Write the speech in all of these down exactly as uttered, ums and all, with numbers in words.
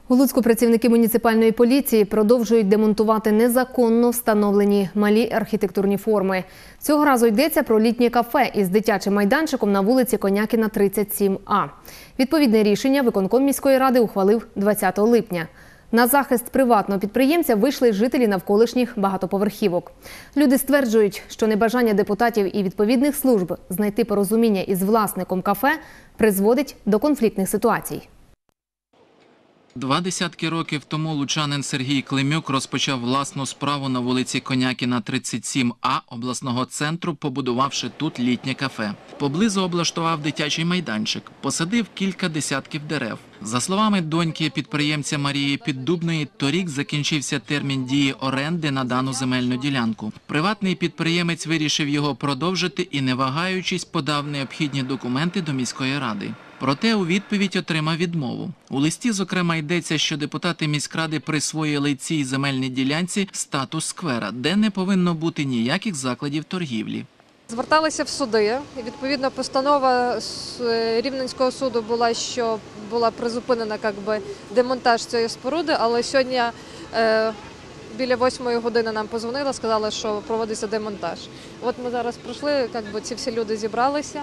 У Луцьку працівники муніципальної поліції продовжують демонтувати незаконно встановлені малі архітектурні форми. Цього разу йдеться про літнє кафе із дитячим майданчиком на вулиці Конякіна, тридцять сім А. Відповідне рішення виконком міської ради ухвалив двадцятого липня. На захист приватного підприємця вийшли жителі навколишніх багатоповерхівок. Люди стверджують, що небажання депутатів і відповідних служб знайти порозуміння із власником кафе призводить до конфліктних ситуацій. Два десятки років тому лучанин Сергій Климюк розпочав власну справу на вулиці Конякіна, тридцять сім А обласного центру, побудувавши тут літнє кафе. Поблизу облаштував дитячий майданчик, посадив кілька десятків дерев. За словами доньки підприємця Марії Піддубної, торік закінчився термін дії оренди на дану земельну ділянку. Приватний підприємець вирішив його продовжити і, не вагаючись, подав необхідні документи до міської ради. Проте у відповідь отримав відмову. У листі, зокрема, йдеться, що депутати міськради присвоїли цій земельній ділянці статус сквера, де не повинно бути ніяких закладів торгівлі. Зверталися в суди. Відповідно, постанова з Рівненського суду була, що була призупинена як би, демонтаж цієї споруди, але сьогодні е, біля восьмої години нам позвонили, сказали, що проводиться демонтаж. От ми зараз прийшли, як би, ці всі люди зібралися.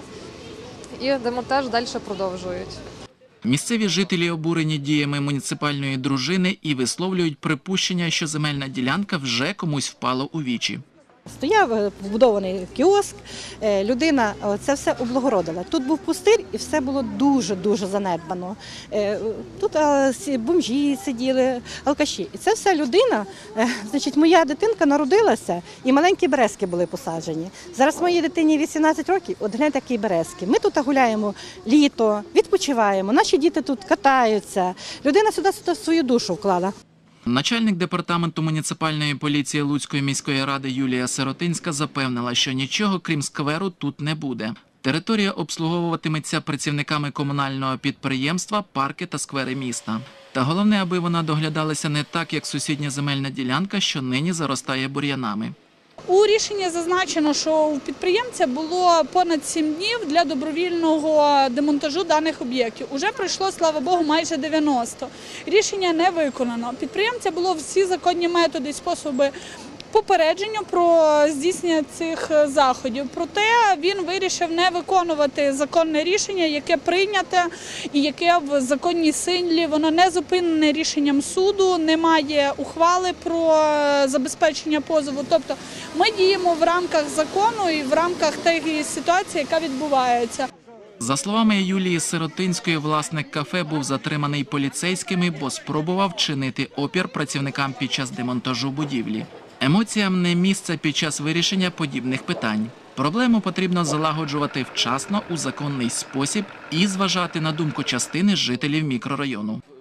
І демонтаж далі продовжують. Місцеві жителі обурені діями муніципальної дружини і висловлюють припущення, що земельна ділянка вже комусь впала у вічі. Стояв побудований кіоск, людина це все облагородила. Тут був пустир і все було дуже-дуже занедбано. Тут бомжі сиділи, алкаші. І це все людина, значить, моя дитинка народилася і маленькі березки були посаджені. Зараз моїй дитині вісімнадцять років, от гляньте, такі березки. Ми тут гуляємо літо, відпочиваємо, наші діти тут катаються. Людина сюди, сюди свою душу вклала. Начальник департаменту муніципальної поліції Луцької міської ради Юлія Сиротинська запевнила, що нічого крім скверу тут не буде. Територія обслуговуватиметься працівниками комунального підприємства, парки та сквери міста. Та головне, аби вона доглядалася не так, як сусідня земельна ділянка, що нині заростає бур'янами. У рішенні зазначено, що у підприємця було понад сім днів для добровільного демонтажу даних об'єктів. Уже пройшло, слава Богу, майже дев'яносто. Рішення не виконано. Підприємця було всі законні методи і способи попередження про здійснення цих заходів. Проте він вирішив не виконувати законне рішення, яке прийняте і яке в законній силі, воно не зупинене рішенням суду, немає ухвали про забезпечення позову. Тобто ми діємо в рамках закону і в рамках тієї ситуації, яка відбувається. За словами Юлії Сиротинської, власник кафе був затриманий поліцейськими, бо спробував чинити опір працівникам під час демонтажу будівлі. Емоціям не місце під час вирішення подібних питань. Проблему потрібно залагоджувати вчасно, у законний спосіб і зважати на думку частини жителів мікрорайону.